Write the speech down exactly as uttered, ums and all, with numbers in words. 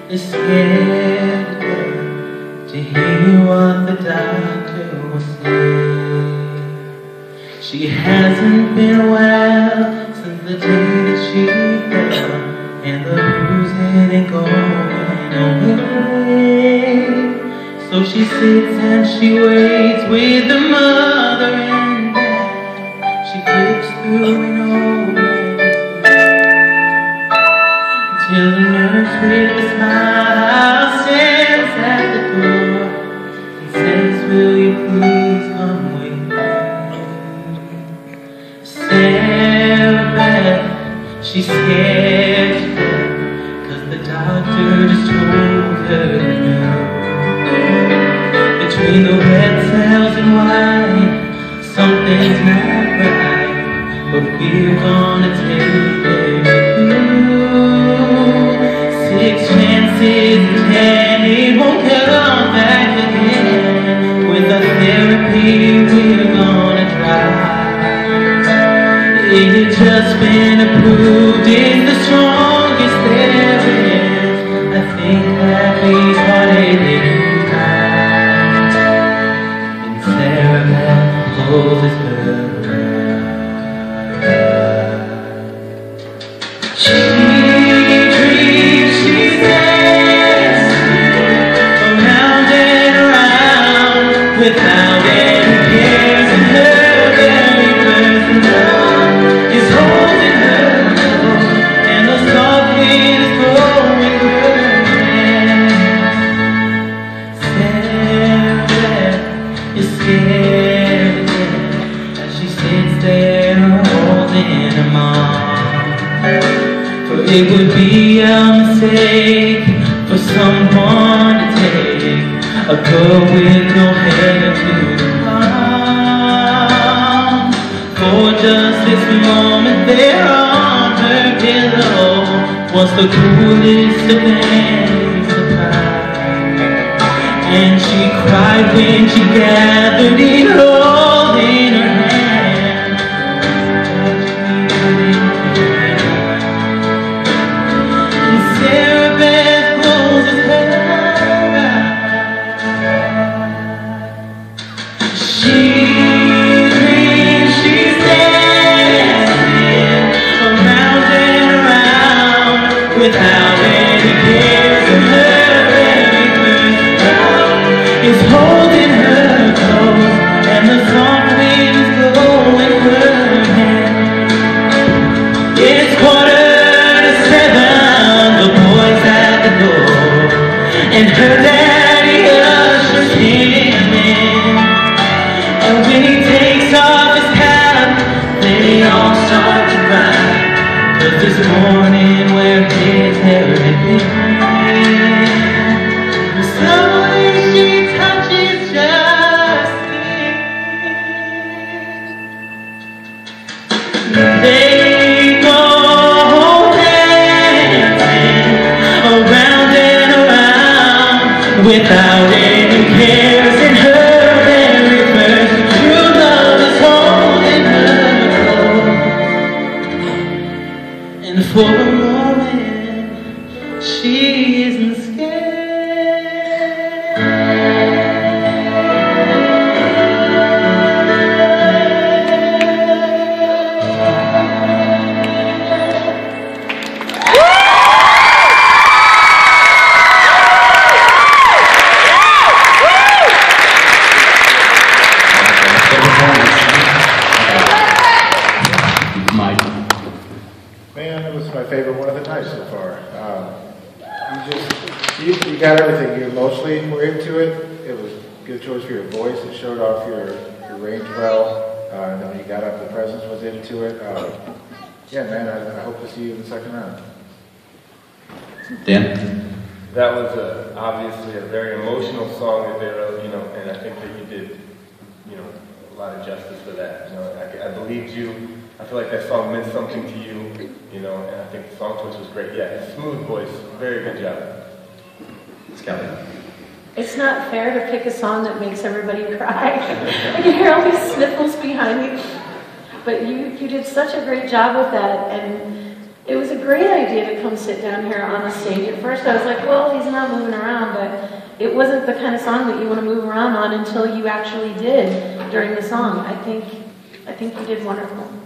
is scared to hear what the doctor will say. She hasn't been well since the day that she fell, and the bruising ain't going away. So she sits and she waits with the mother and dad. She flips through an old magazine till the nurse with a smile stands at the door and says, will you please come with me? Sarah Beth, she's scared to death, 'cause the doctor just told her no. Between the red cells and white, something's not right, but we're gonna take care of you. Six chances and ten, it won't come back again. With the therapy we're gonna try, it had just been approved, it's the strongest there is. I think that means heartache is pulls his curtain. She dreams, she's dancing around and around without any cares, and her very first love is holding her close, and the soft wind is blowing her hair. Sarah is scared there holding her mom, for it would be a mistake for someone to take a girl with no hair to the mom. For just this moment there on her pillow was the coolest of any surprise, and she cried when she gathered it all in her hand. Without any cares, and her very first love is holding her close, and the soft wind is blowing her hair. It's quarter to seven, the boy's at the door, and her daddy ushers him in. And when he takes off his cap, they all start to cry, 'cause this morning where his hair had been, slowly she touches just skin. They go dancing around and around without any cares, and her very first true love is holding her close. And for a moment, she isn't scared. Man, that was my favorite one of the night so far. Um, you just, you, you got everything. You emotionally were into it. It was a good choice for your voice. It showed off your, your range well. Uh, and then when you got up, the presence was into it. Uh, yeah, man, I, I hope to see you in the second round. Dan? That was a, obviously a very emotional song that they wrote, you know, and I think that you did, you know, a lot of justice for that. You know, I, I believed you. I feel like that song meant something to you, you know, and I think the song choice was great. Yeah, smooth voice, very good job. Skelly? It's not fair to pick a song that makes everybody cry. I can hear all these sniffles behind you. But you, you did such a great job with that, and It was a great idea to come sit down here on the stage. At first I was like, well, he's not moving around, but it wasn't the kind of song that you want to move around on until you actually did during the song. I think, I think you did wonderful.